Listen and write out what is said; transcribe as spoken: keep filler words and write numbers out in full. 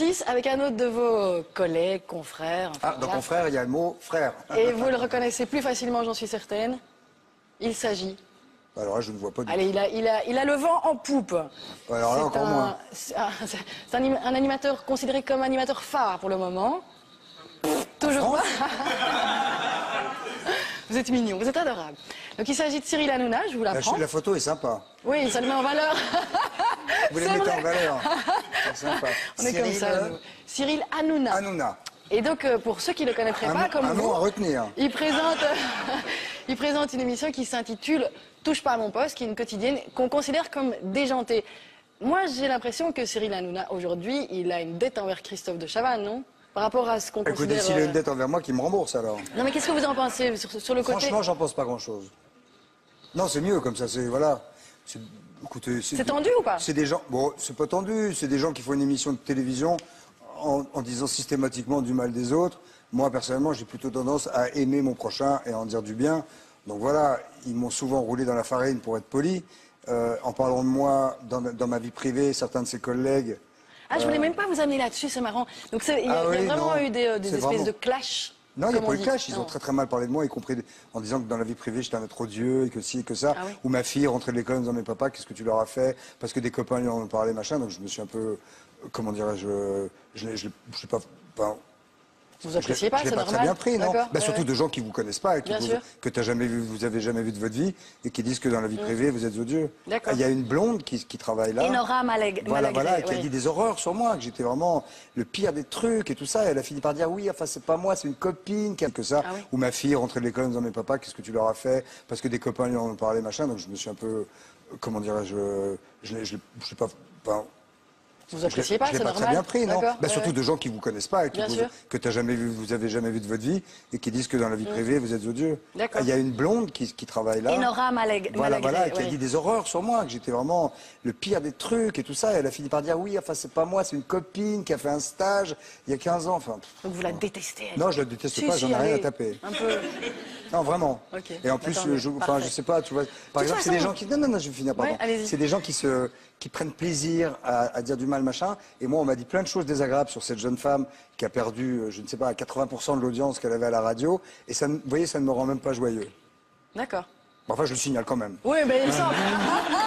six avec un autre de vos collègues, confrères. Enfin, Ah, dans voilà. confrère, il y a le mot frère. Et vous le reconnaissez plus facilement, j'en suis certaine. Il s'agit. Alors là, je ne vois pas du Allez, il a, il a, il a le vent en poupe. Alors là, C'est encore un- moins. C'est un, c'est un, un animateur considéré comme animateur phare pour le moment. Toujours pas. Vous êtes mignon, vous êtes adorable. Donc il s'agit de Cyril Hanouna, je vous La, l'apprends. la photo est sympa. Oui, ça le met en valeur. Vous les C'est mettez vrai. en valeur. C'est sympa. On est comme Cyril, ça. euh, nous. Cyril Hanouna. Hanouna. Et donc, euh, pour ceux qui ne le connaîtraient Un, pas, comme un vous, nom à retenir. il présente, il présente une émission qui s'intitule « Touche pas à mon poste », qui est une quotidienne qu'on considère comme déjantée. Moi, j'ai l'impression que Cyril Hanouna, aujourd'hui, il a une dette envers Christophe de Chavannes, non? Par rapport à ce qu'on Écoutez, considère... s'il a euh, une dette envers moi, qu'il me rembourse alors. Non, mais qu'est-ce que vous en pensez sur, sur le côté... Franchement, j'en pense pas grand-chose. Non, c'est mieux comme ça, c'est... Voilà. C'est- Écoutez, C'est tendu ou pas? C'est des gens... Bon, c'est pas tendu, c'est des gens qui font une émission de télévision en, en disant systématiquement du mal des autres. Moi, personnellement, j'ai plutôt tendance à aimer mon prochain et à en dire du bien. Donc voilà, ils m'ont souvent roulé dans la farine pour être poli. Euh, en parlant de moi, dans, dans ma vie privée, certains de ses collègues... Ah, je voulais même pas vous amener là-dessus, c'est marrant. Donc, c'est- il y a, Ah il y a oui, vraiment non. eu des, euh, des C'est espèces vraiment- de clash. Non, il n'y a comme pas on eu de dit. clash. Ils Non. ont très très mal parlé de moi, y compris en disant que dans la vie privée, j'étais un être odieux et que ci et que ça. Ah oui. Ou ma fille rentrait de l'école en disant, mais papa, qu'est-ce que tu leur as fait? Parce que des copains lui en ont parlé, machin. Donc je me suis un peu, euh, comment dirais-je, euh, je ne sais pas... enfin, Vous appréciez pas, je l'ai c'est pas normal. très bien pris, non? D'accord, Bah, ouais, surtout ouais. de gens qui vous connaissent pas, et qui Bien vous- sûr. que t'as jamais vu, vous avez jamais vu de votre vie, et qui disent que dans la vie privée, vous êtes odieux. D'accord. Il y a une blonde qui, qui travaille là. Enora Maleg- Voilà, Malagré, voilà, qui a oui. dit des horreurs sur moi, que j'étais vraiment le pire des trucs et tout ça. Et elle a fini par dire oui, enfin c'est pas moi, c'est une copine qui a que ça. Ah oui. Ou ma fille rentrait de l'école en disant mais papa, qu'est-ce que tu leur as fait? Parce que des copains lui en ont parlé, machin. Donc je me suis un peu, euh, comment dirais-je, euh, je l'ai- je l'ai- je sais pas. enfin, Vous appréciez pas, je l'ai c'est pas normal. très bien pris, non? D'accord, Bah, ouais, surtout ouais. de gens qui vous connaissent pas, et qui Bien vous- sûr. que t'as jamais vu, vous avez jamais vu de votre vie, et qui disent que dans la vie privée, vous êtes odieux. D'accord. Il y a une blonde qui, qui travaille là. Enora Maleg- Voilà, Malagré, voilà, qui a oui. dit des horreurs sur moi, que j'étais vraiment le pire des trucs et tout ça. Et elle a fini par dire oui, enfin c'est pas moi, c'est une copine qui a fait un stage il y a quinze ans. Enfin, pff, Donc vous la détestez, elle. non, je la déteste Si, pas, si, j'en ai rien à allez, taper. Un peu. Non, vraiment. Ok. Et en plus, Attends, je, mais je- enfin, parfait. je sais pas, tu vois. Par De toute exemple, c'est des façon- gens qui. Non, non, non, je vais finir, pardon. Ouais, allez-y. C'est des gens qui se, qui prennent plaisir à, à dire du mal, machin. Et moi, on m'a dit plein de choses désagréables sur cette jeune femme qui a perdu, euh, je ne sais pas, quatre-vingts pour cent de l'audience qu'elle avait à la radio. Et ça, ne- vous voyez, ça ne me rend même pas joyeux. D'accord. Enfin, je le signale quand même. Oui, mais il me semble.